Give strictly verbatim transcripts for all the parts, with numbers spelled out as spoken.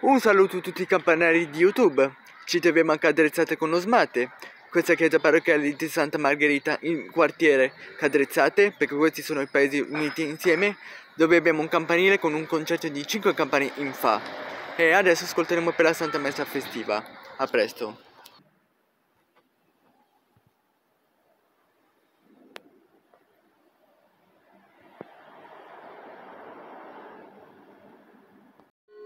Un saluto a tutti i campanari di YouTube. Ci troviamo anche Cadrezzate con Osmate. Questa chiesa parrocchiale di Santa Margherita in quartiere Cadrezzate, perché questi sono i paesi uniti insieme, dove abbiamo un campanile con un concerto di cinque campane in Fa. E adesso ascolteremo per la Santa Messa festiva. A presto.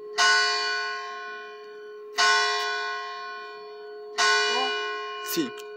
Sì.